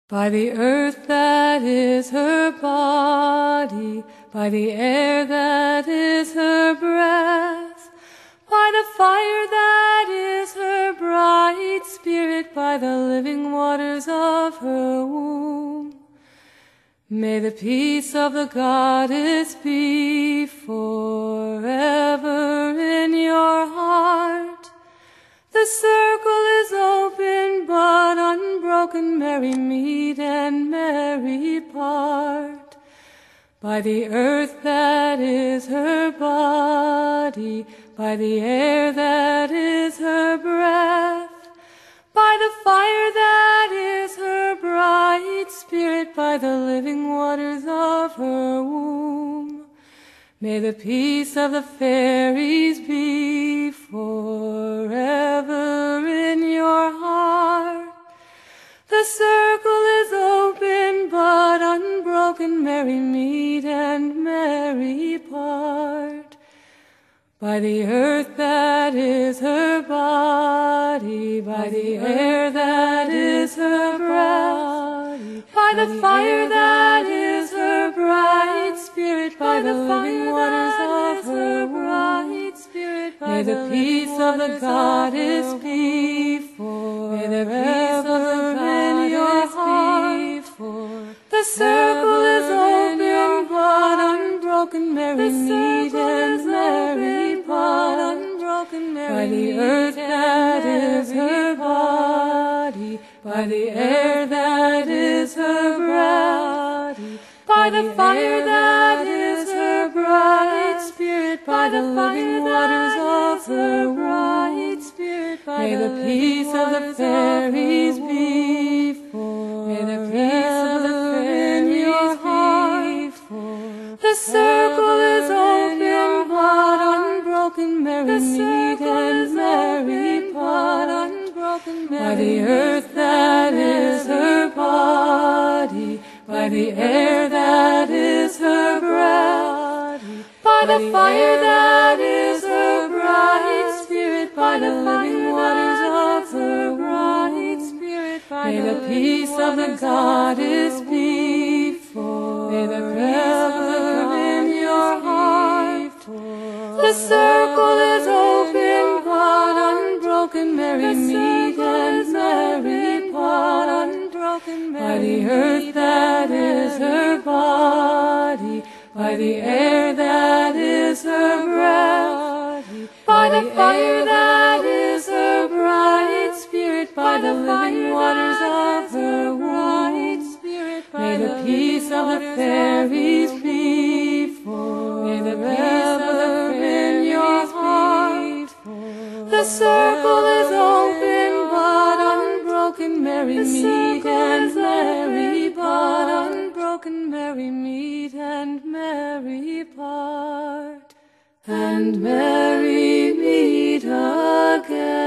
By the earth that is her body, by the air that is her breath, by the fire that is her bright spirit, by the living waters of her womb. May the peace of the goddess be forever in your heart. The circle is open, but unbroken, merry meet and merry part. By the earth that is her body, by the air that is her breath, by the fire that is her bright spirit, by the living waters of her womb. May the peace of the fairies be forever in your heart. The circle is open, but unbroken, merry meet and merry part. By the earth that is her body, by the air that is her breath, by the fire that is her bright spirit, by the living waters of her bright spirit, may the peace of the goddess be forever in your heart. The circle is open, but unbroken, merry meet and merry part. By the earth that is her body, by the air that is her breath, by the fire that is her bright spirit, by the living waters of her bright spirit, may the peace of the fairies be forever in your heart. The circle is open, but unbroken, merry meet and merry part. By the earth that is her body, by the air that is her breath, by the fire that is her bright spirit, by the living waters of her bright spirit, may the peace of the goddess be forever in your heart. The circle is open, but unbroken, merry meet and merry part. By the earth that is her body, by the air that is her breath, by the fire that is her bright spirit, by the living waters of her bright spirit, may the peace of the fairies be forever in your heart. The circle is open, but unbroken, merry meet and merry part. Unbroken, merry meet and merry part. And merry meet again.